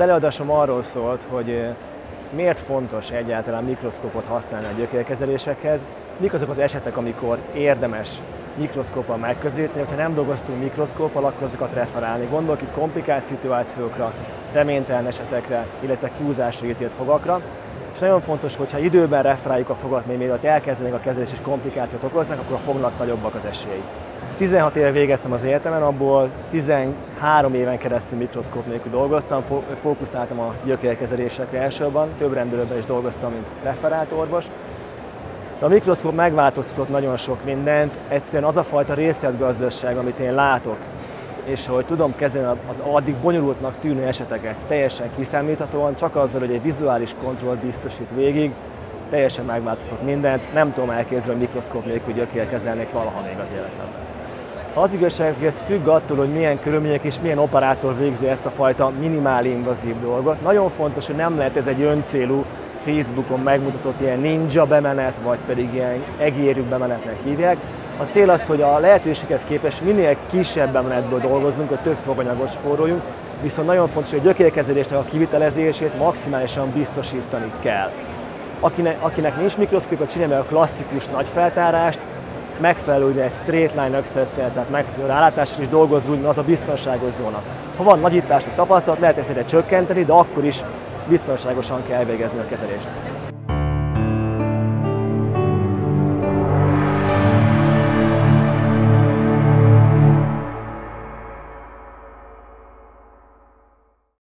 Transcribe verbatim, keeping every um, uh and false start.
előadásom arról szólt, hogy miért fontos egyáltalán mikroszkópot használni a gyökérkezelésekhez, mik azok az esetek, amikor érdemes mikroszkóppal megközelíteni, hogyha nem dolgoztunk mikroszkóppal, akkor azokat referálni. Gondolok itt komplikált szituációkra, reménytelen esetekre, illetve kiúzásra ítélt fogakra. És nagyon fontos, hogyha időben referáljuk a fogat, még mielőtt elkezdenénk a kezelés és komplikációt okoznak, akkor a fognak nagyobbak az esélyei. tizenhat éve végeztem az egyetemen, abból tizenhárom éven keresztül mikroszkóp nélkül dolgoztam, fókuszáltam a gyökérkezelésekre elsősorban, több rendőrben is dolgoztam, mint referált orvos. De a mikroszkóp megváltoztatott nagyon sok mindent, egyszerűen az a fajta részletgazdaság, amit én látok, és hogy tudom kezelni az addig bonyolultnak tűnő eseteket teljesen kiszámíthatóan, csak azzal, hogy egy vizuális kontrollt biztosít végig, teljesen megváltoztatott mindent, nem tudom elképzelni, hogy mikroszkóp nélkül gyökérkezelnék valaha még az életemben. Az igazság, hogy ez függ attól, hogy milyen körülmények és milyen operátor végzi ezt a fajta minimál invazív dolgot. Nagyon fontos, hogy nem lehet ez egy öncélú, Facebookon megmutatott ilyen ninja bemenet, vagy pedig ilyen egérű bemenetnek hívják. A cél az, hogy a lehetőséghez képest minél kisebb bemenetből dolgozzunk, hogy több foganyagot spóroljunk, viszont nagyon fontos, hogy a gyökérkezelésnek a kivitelezését maximálisan biztosítani kell. Akinek, akinek nincs mikroszkópja, csinálja meg a klasszikus nagyfeltárást, megfelelő ugye egy straight line access-szel, tehát megfelelő rálátásra is dolgozni, az a biztonságos zóna. Ha van nagyítás, vagy tapasztalat, lehet ezt egyre csökkenteni, de akkor is biztonságosan kell végezni a kezelést.